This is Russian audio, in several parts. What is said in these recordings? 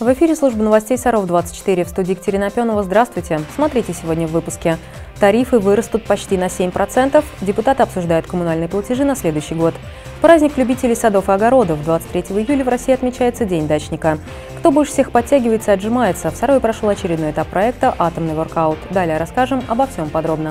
В эфире служба новостей Саров-24. В студии Екатерина Опенова. Здравствуйте. Смотрите сегодня в выпуске. Тарифы вырастут почти на 7%. Депутаты обсуждают коммунальные платежи на следующий год. Праздник любителей садов и огородов. 23 июля в России отмечается День дачника. Кто больше всех подтягивается и отжимается? В Сарове прошел очередной этап проекта «Атомный воркаут». Далее расскажем обо всем подробно.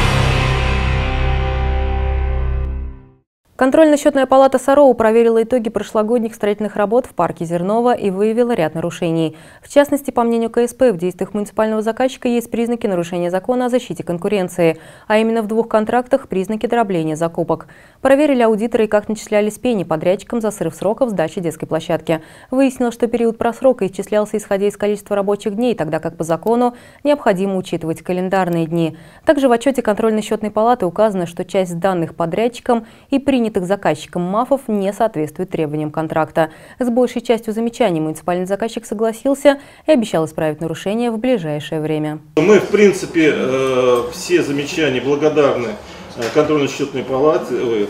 Контрольно-счетная палата Сарова проверила итоги прошлогодних строительных работ в парке Зернова и выявила ряд нарушений. В частности, по мнению КСП, в действиях муниципального заказчика есть признаки нарушения закона о защите конкуренции, а именно в 2 контрактах признаки дробления закупок. Проверили аудиторы и как начислялись пени подрядчикам за срыв сроков сдачи детской площадки. Выяснилось, что период просрока исчислялся исходя из количества рабочих дней, тогда как по закону необходимо учитывать календарные дни. Также в отчете контрольно-счетной палаты указано, что часть данных подрядчикам и принятых заказчиком МАФов не соответствует требованиям контракта. С большей частью замечаний муниципальный заказчик согласился и обещал исправить нарушения в ближайшее время. Мы, в принципе, все замечания благодарны контрольно-счетной палате,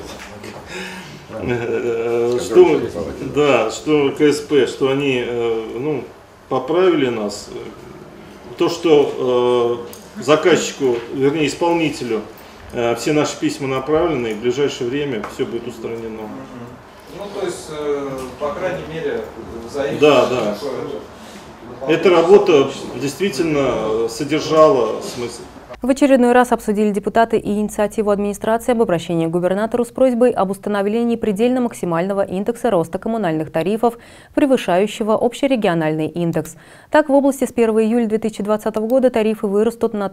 что КСП, что они поправили нас. То, что заказчику, вернее исполнителю, все наши письма направлены, и в ближайшее время все будет устранено. Ну, то есть, по крайней мере, за Да. Эта работа действительно содержала смысл. В очередной раз обсудили депутаты и инициативу администрации об обращении к губернатору с просьбой об установлении предельно-максимального индекса роста коммунальных тарифов, превышающего общерегиональный индекс. Так, в области с 1 июля 2020 года тарифы вырастут на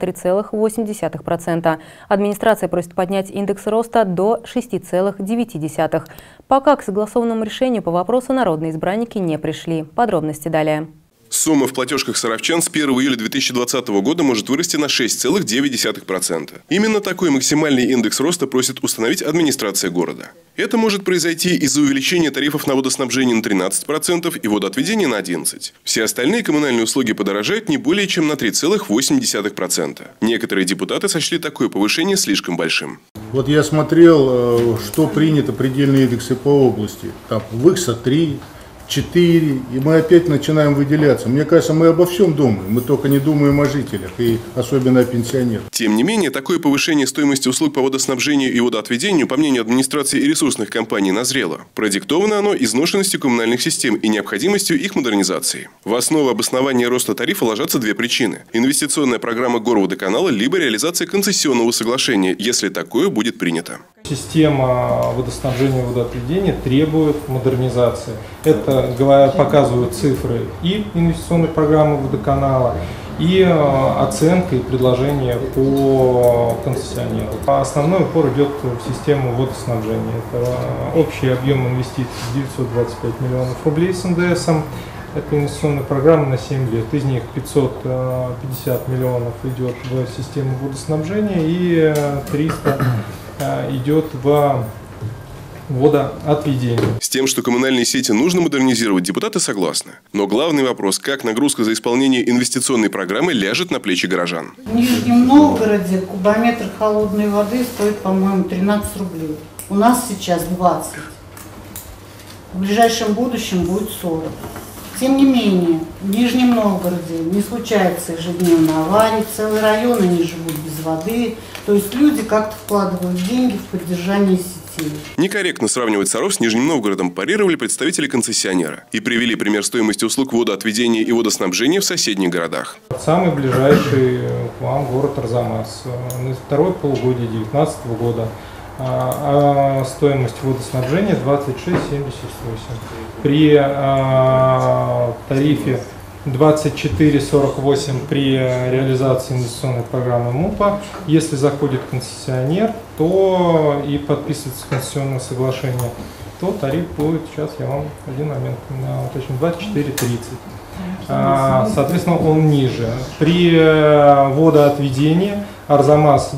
3,8%. Администрация просит поднять индекс роста до 6,9%. Пока к согласованному решению по вопросу народные избранники не пришли. Подробности далее. Сумма в платежках саровчан с 1 июля 2020 года может вырасти на 6,9%. Именно такой максимальный индекс роста просит установить администрация города. Это может произойти из-за увеличения тарифов на водоснабжение на 13% и водоотведение на 11%. Все остальные коммунальные услуги подорожают не более чем на 3,8%. Некоторые депутаты сочли такое повышение слишком большим. Вот я смотрел, что принято предельные индексы по области. Там ВыкСа 3. 4, и мы опять начинаем выделяться. Мне кажется, мы обо всем думаем, мы только не думаем о жителях, и особенно о пенсионерах. Тем не менее, такое повышение стоимости услуг по водоснабжению и водоотведению, по мнению администрации и ресурсных компаний, назрело. Продиктовано оно изношенностью коммунальных систем и необходимостью их модернизации. В основу обоснования роста тарифа ложатся 2 причины. Инвестиционная программа Горводоканала, либо реализация концессионного соглашения, если такое будет принято. Система водоснабжения и водоотведения требует модернизации. Это показывают цифры и инвестиционной программы водоканала, и оценка и предложения по концессионеру. Основной упор идет в систему водоснабжения. Это общий объем инвестиций 925 миллионов рублей с НДСом. Это инвестиционная программа на 7 лет. Из них 550 миллионов идет в систему водоснабжения и 300 идет в водоотведение. С тем, что коммунальные сети нужно модернизировать, депутаты согласны. Но главный вопрос, как нагрузка за исполнение инвестиционной программы ляжет на плечи горожан. В Нижнем Новгороде кубометр холодной воды стоит, по-моему, 13 рублей. У нас сейчас 20. В ближайшем будущем будет 40. Тем не менее, в Нижнем Новгороде не случается ежедневно аварий, целые районы не живут без воды. То есть люди как-то вкладывают деньги в поддержание сетей. Некорректно сравнивать Саров с Нижним Новгородом, парировали представители концессионера и привели пример стоимости услуг водоотведения и водоснабжения в соседних городах. Самый ближайший к вам город Арзамас. На второе полугодие 2019 года стоимость водоснабжения 26,78. При тарифе 24,48 при реализации инвестиционной программы МУПа. Если заходит концессионер, то и подписывается концессионное соглашение, то тариф будет, сейчас я вам один момент уточню, 24,30. Соответственно, он ниже. При водоотведении Арзамас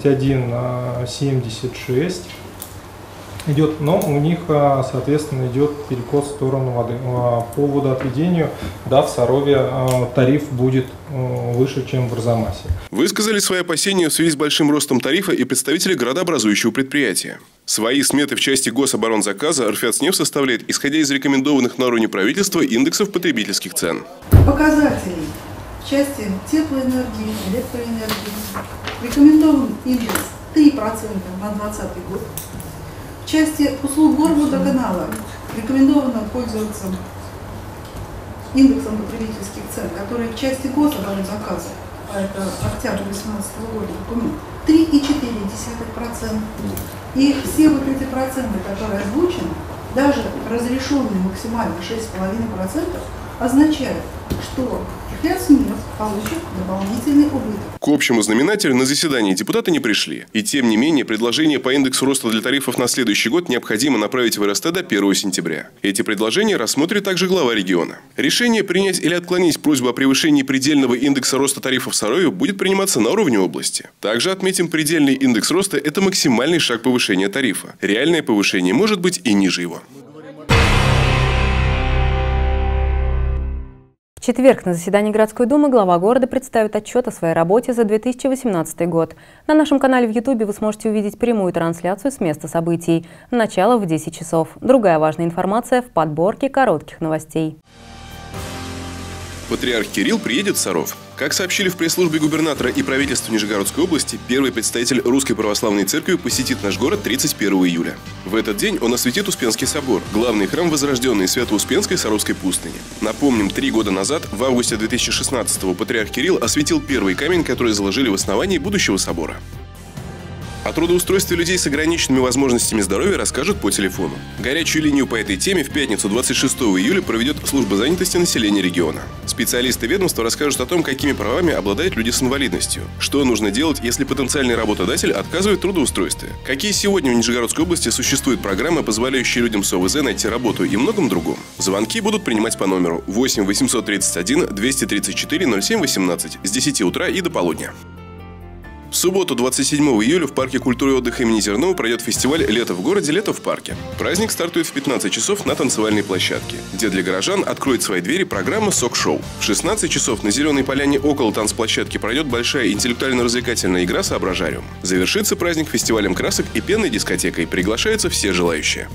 21,76 идет, но у них, соответственно, идет перекос в сторону воды. По водоотведению, да, в Сарове тариф будет выше, чем в Арзамасе. Высказали свои опасения в связи с большим ростом тарифа и представители градообразующего предприятия. Свои сметы в части гособоронзаказа РФятСнефть составляет, исходя из рекомендованных на уровне правительства индексов потребительских цен. Показателей в части теплоэнергии, электроэнергии рекомендован индекс 3% на 2020 год. В части услуг горводоканала рекомендовано пользоваться индексом потребительских цен, который в части гособоронзаказа, а это октябрь 2018 года документ, 3,4%. И все вот эти проценты, которые озвучены, даже разрешенные максимально 6,5%, означает, что РФятСнефть получит дополнительный убыток. К общему знаменателю на заседании депутаты не пришли. И тем не менее, предложение по индексу роста для тарифов на следующий год необходимо направить в РСТ до 1 сентября. Эти предложения рассмотрит также глава региона. Решение принять или отклонить просьбу о превышении предельного индекса роста тарифов в Сарове будет приниматься на уровне области. Также отметим, предельный индекс роста – это максимальный шаг повышения тарифа. Реальное повышение может быть и ниже его. В четверг на заседании городской думы глава города представит отчет о своей работе за 2018 год. На нашем канале в Ютубе вы сможете увидеть прямую трансляцию с места событий. Начало в 10 часов. Другая важная информация в подборке коротких новостей. Патриарх Кирилл приедет в Саров. Как сообщили в пресс-службе губернатора и правительства Нижегородской области, первый представитель Русской Православной Церкви посетит наш город 31 июля. В этот день он осветит Успенский собор, главный храм Возрожденной Свято-Успенской Саровской пустыни. Напомним, 3 года назад, в августе 2016-го, патриарх Кирилл осветил первый камень, который заложили в основании будущего собора. О трудоустройстве людей с ограниченными возможностями здоровья расскажут по телефону. Горячую линию по этой теме в пятницу 26 июля проведет служба занятости населения региона. Специалисты ведомства расскажут о том, какими правами обладают люди с инвалидностью, что нужно делать, если потенциальный работодатель отказывает в трудоустройстве, какие сегодня в Нижегородской области существуют программы, позволяющие людям с ОВЗ найти работу и многом другом. Звонки будут принимать по номеру 8 831 234 07 18 с 10 утра и до полудня. В субботу, 27 июля, в Парке культуры и отдыха имени Зернова пройдет фестиваль «Лето в городе, лето в парке». Праздник стартует в 15 часов на танцевальной площадке, где для горожан откроет свои двери программа «Сок-шоу». В 16 часов на Зеленой поляне около танцплощадки пройдет большая интеллектуально-развлекательная игра «Соображариум». Завершится праздник фестивалем красок и пенной дискотекой. Приглашаются все желающие.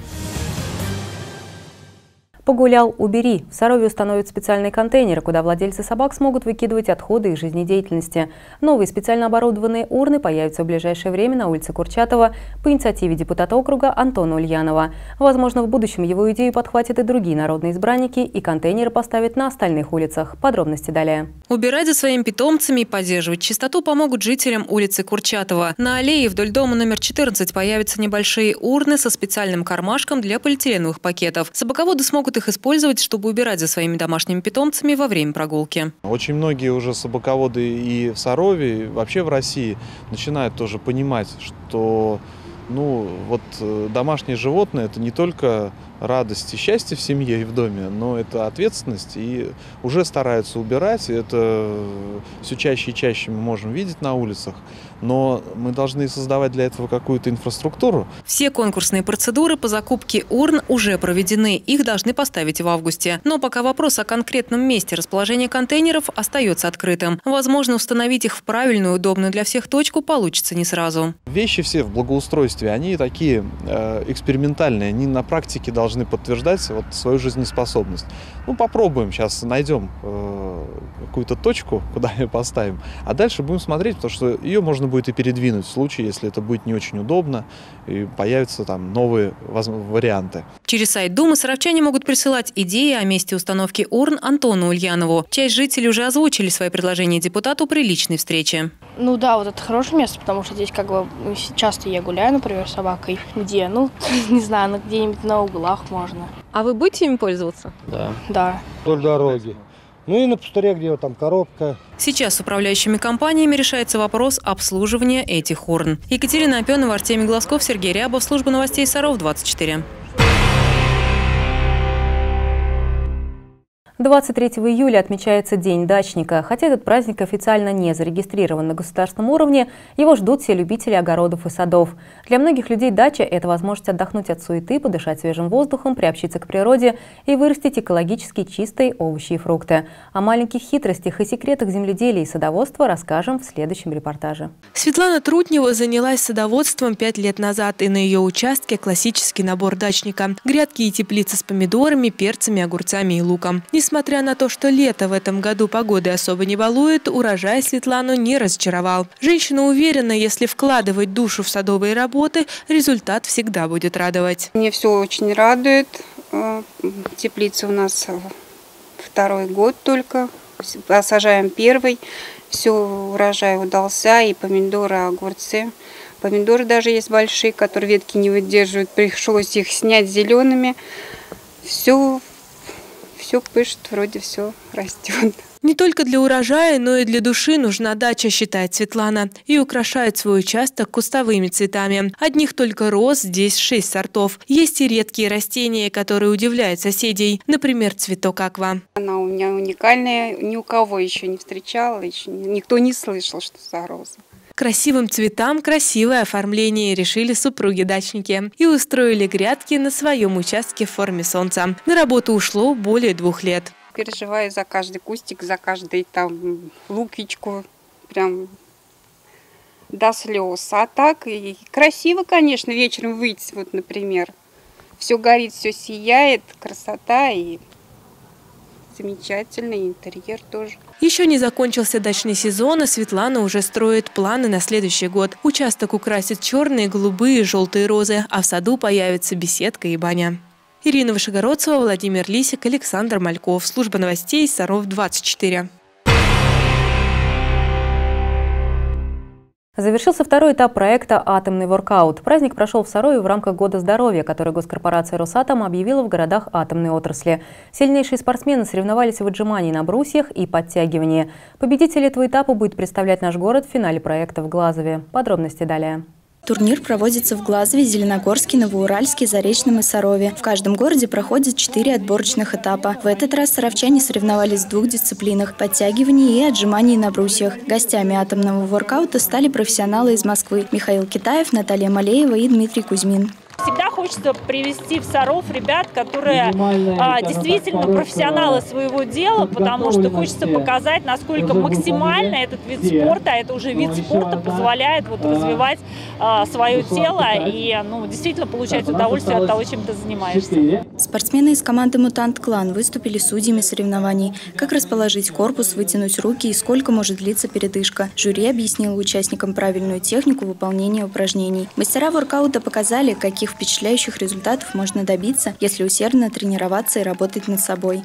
Погулял – убери. В Сарове установят специальные контейнеры, куда владельцы собак смогут выкидывать отходы их жизнедеятельности. Новые специально оборудованные урны появятся в ближайшее время на улице Курчатова по инициативе депутата округа Антона Ульянова. Возможно, в будущем его идею подхватят и другие народные избранники, и контейнеры поставят на остальных улицах. Подробности далее. Убирать за своими питомцами и поддерживать чистоту помогут жителям улицы Курчатова. На аллее вдоль дома номер 14 появятся небольшие урны со специальным кармашком для полиэтиленовых пакетов. Собаководы смогут их использовать, чтобы убирать за своими домашними питомцами во время прогулки. Очень многие уже собаководы и в Сарове, и вообще в России начинают тоже понимать, что домашние животные – это не только радость и счастье в семье и в доме, но это ответственность, и уже стараются убирать. Это все чаще и чаще мы можем видеть на улицах, но мы должны создавать для этого какую-то инфраструктуру. Все конкурсные процедуры по закупке урн уже проведены, их должны поставить в августе. Но пока вопрос о конкретном месте расположения контейнеров остается открытым. Возможно, установить их в правильную, удобную для всех точку получится не сразу. Вещи все в благоустройстве, они такие экспериментальные, они на практике должны подтверждать свою жизнеспособность. Попробуем, сейчас найдем какую-то точку, куда ее поставим, а дальше будем смотреть, потому что ее можно будет и передвинуть в случае, если это будет не очень удобно и появятся там новые варианты. Через сайт Думы саровчане могут присылать идеи о месте установки урн Антону Ульянову. Часть жителей уже озвучили свои предложения депутату при личной встрече. Да, это хорошее место, потому что здесь часто я гуляю, например, с собакой. Где? Не знаю, где-нибудь на углах можно. А вы будете ими пользоваться? Да. Вдоль дороги. И на пустыре, где там коробка. Сейчас с управляющими компаниями решается вопрос обслуживания этих урн. Екатерина Опенова, Артемий Глазков, Сергей Рябов, служба новостей Саров 24. 23 июля отмечается День дачника. Хотя этот праздник официально не зарегистрирован на государственном уровне, его ждут все любители огородов и садов. Для многих людей дача – это возможность отдохнуть от суеты, подышать свежим воздухом, приобщиться к природе и вырастить экологически чистые овощи и фрукты. О маленьких хитростях и секретах земледелия и садоводства расскажем в следующем репортаже. Светлана Трутнева занялась садоводством 5 лет назад, и на ее участке классический набор дачника. Грядки и теплицы с помидорами, перцами, огурцами и луком. Несмотря на то, что лето в этом году погоды особо не балует, урожай Светлану не разочаровал. Женщина уверена, если вкладывать душу в садовые работы, результат всегда будет радовать. Мне все очень радует. Теплица у нас второй год только. Сажаем первый. Все, урожай удался, и помидоры, и огурцы. Помидоры даже есть большие, которые ветки не выдерживают. Пришлось их снять зелеными. Все пышет, вроде все растет. Не только для урожая, но и для души нужна дача, считает Светлана. И украшает свой участок кустовыми цветами. Одних только роз здесь 6 сортов. Есть и редкие растения, которые удивляют соседей. Например, цветок аква. Она у меня уникальная, ни у кого еще не встречала, еще никто не слышал, что за роза. Красивым цветам красивое оформление решили супруги-дачники и устроили грядки на своем участке в форме солнца. На работу ушло более 2 лет. Переживаю за каждый кустик, за каждый там луковичку, прям до слез. А так и красиво, конечно, вечером выйти, вот, например. Все горит, все сияет, красота и замечательный интерьер тоже. Еще не закончился дачный сезон, а Светлана уже строит планы на следующий год. Участок украсит черные, голубые и желтые розы, а в саду появится беседка и баня. Ирина Вышегородцева, Владимир Лисик, Александр Мальков. Служба новостей Саров 24. Завершился второй этап проекта «Атомный воркаут». Праздник прошел в Сарове в рамках Года здоровья, который госкорпорация «Росатом» объявила в городах атомной отрасли. Сильнейшие спортсмены соревновались в отжимании на брусьях и подтягивании. Победитель этого этапа будет представлять наш город в финале проекта в Глазове. Подробности далее. Турнир проводится в Глазове, Зеленогорске, Новоуральске, Заречном и Сарове. В каждом городе проходит 4 отборочных этапа. В этот раз саровчане соревновались в 2 дисциплинах – подтягивании и отжимании на брусьях. Гостями атомного воркаута стали профессионалы из Москвы – Михаил Китаев, Наталья Малеева и Дмитрий Кузьмин. Всегда хочется привести в Саров ребят, которые действительно профессионалы своего дела, потому что хочется показать, насколько максимально этот вид спорта, это уже вид спорта, позволяет развивать свое тело и действительно получать удовольствие от того, чем ты занимаешься. Спортсмены из команды «Мутант Клан» выступили судьями соревнований. Как расположить корпус, вытянуть руки и сколько может длиться передышка. Жюри объяснило участникам правильную технику выполнения упражнений. Мастера воркаута показали, каких впечатляющих результатов можно добиться, если усердно тренироваться и работать над собой.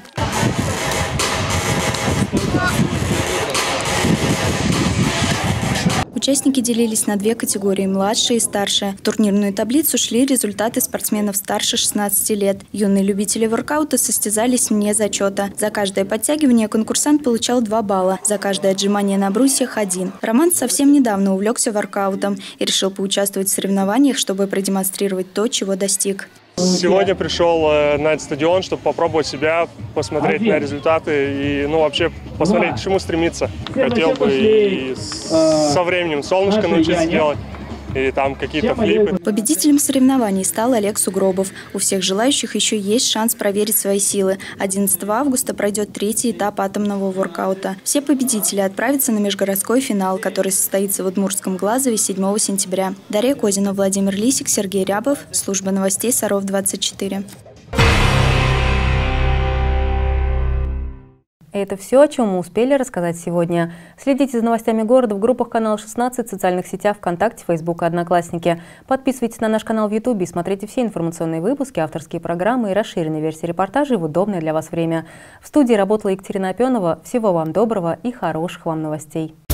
Участники делились на 2 категории – младшая и старшая. В турнирную таблицу шли результаты спортсменов старше 16 лет. Юные любители воркаута состязались вне зачета. За каждое подтягивание конкурсант получал 2 балла, за каждое отжимание на брусьях – 1. Роман совсем недавно увлекся воркаутом и решил поучаствовать в соревнованиях, чтобы продемонстрировать то, чего достиг. Сегодня пришел на этот стадион, чтобы попробовать себя, посмотреть на результаты и вообще посмотреть, к чему стремиться. Хотел бы и со временем солнышко научиться делать, и там какие-то флипы. Победителем соревнований стал Олег Сугробов. У всех желающих еще есть шанс проверить свои силы. 11 августа пройдет 3-й этап атомного воркаута. Все победители отправятся на межгородской финал, который состоится в Удмуртском Глазове 7 сентября. Дарья Козина, Владимир Лисик, Сергей Рябов. Служба новостей Саров 24. Это все, о чем мы успели рассказать сегодня. Следите за новостями города в группах канала 16, в социальных сетях ВКонтакте, Фейсбук и Одноклассники. Подписывайтесь на наш канал в Ютубе и смотрите все информационные выпуски, авторские программы и расширенные версии репортажей в удобное для вас время. В студии работала Екатерина Опенова. Всего вам доброго и хороших вам новостей.